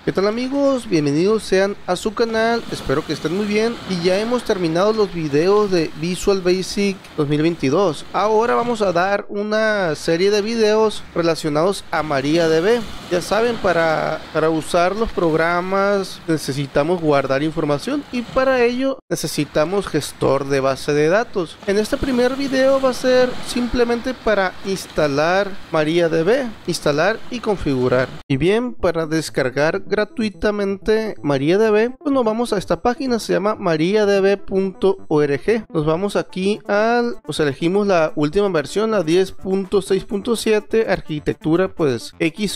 ¿Qué tal amigos? Bienvenidos sean a su canal, espero que estén muy bien y ya hemos terminado los videos de Visual Basic 2022. Ahora vamos a dar una serie de videos relacionados a MariaDB. Ya saben, para usar los programas necesitamos guardar información y para ello necesitamos gestor de base de datos. En este primer video va a ser simplemente para instalar MariaDB, instalar y configurar. Y bien, para descargar gratuitamente MariaDB, pues nos vamos a esta página, se llama mariadb.org. Nos vamos aquí pues elegimos la última versión, la 10.6.7, arquitectura pues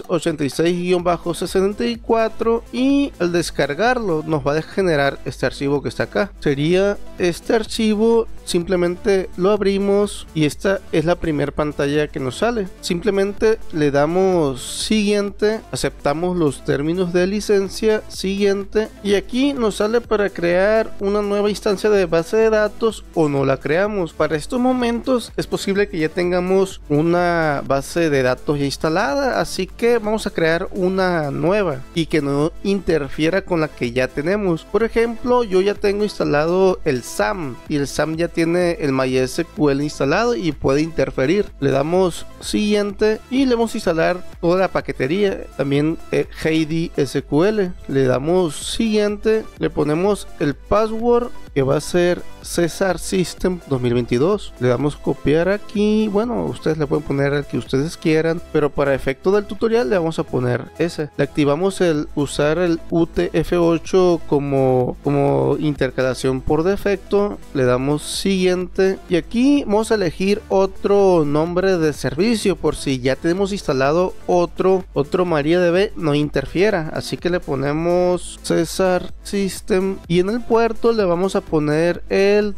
x86-64, y al descargarlo nos va a generar este archivo que está acá. Sería este archivo, simplemente lo abrimos y esta es la primera pantalla que nos sale. Simplemente le damos siguiente, aceptamos los términos de licencia, siguiente, y aquí nos sale para crear una nueva instancia de base de datos o no la creamos. Para estos momentos es posible que ya tengamos una base de datos ya instalada, así que vamos a crear una nueva y que no interfiera con la que ya tenemos. Por ejemplo, yo ya tengo instalado el SAM y el SAM ya tiene el MySQL instalado y puede interferir. Le damos siguiente y le vamos a instalar toda la paquetería, también Heidi SQL. Le damos siguiente, le ponemos el password que va a ser César System 2022. Le damos copiar aquí. Bueno, ustedes le pueden poner el que ustedes quieran, pero para efecto del tutorial le vamos a poner ese. Le activamos el usar el UTF-8 como intercalación por defecto. Le damos siguiente y aquí vamos a elegir otro nombre de servicio por si ya tenemos instalado otro MariaDB no interfiera. Así que le ponemos César System y en el puerto le vamos a poner el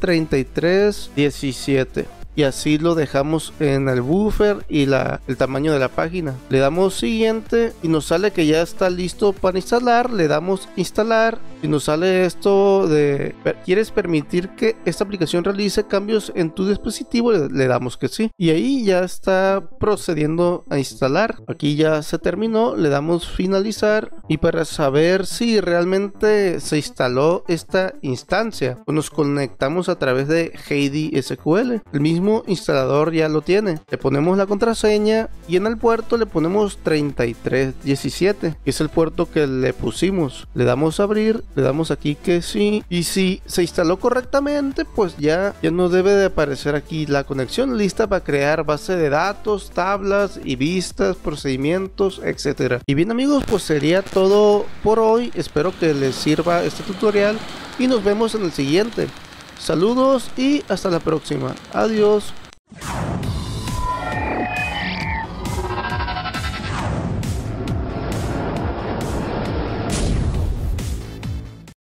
3317 y así lo dejamos en el buffer y el tamaño de la página. Le damos siguiente y nos sale que ya está listo para instalar. Le damos instalar y nos sale esto de ¿quieres permitir que esta aplicación realice cambios en tu dispositivo? Le damos que sí y ahí ya está procediendo a instalar. Aquí ya se terminó, le damos finalizar y para saber si realmente se instaló esta instancia pues nos conectamos a través de Heidi SQL. El mismo instalador ya lo tiene. Le ponemos la contraseña y en el puerto le ponemos 3317, que es el puerto que le pusimos. Le damos a abrir, le damos aquí que sí y si se instaló correctamente pues ya no debe de aparecer aquí la conexión lista para crear base de datos, tablas y vistas, procedimientos, etcétera. Y bien amigos, pues sería todo por hoy. Espero que les sirva este tutorial y nos vemos en el siguiente. Saludos y hasta la próxima. Adiós.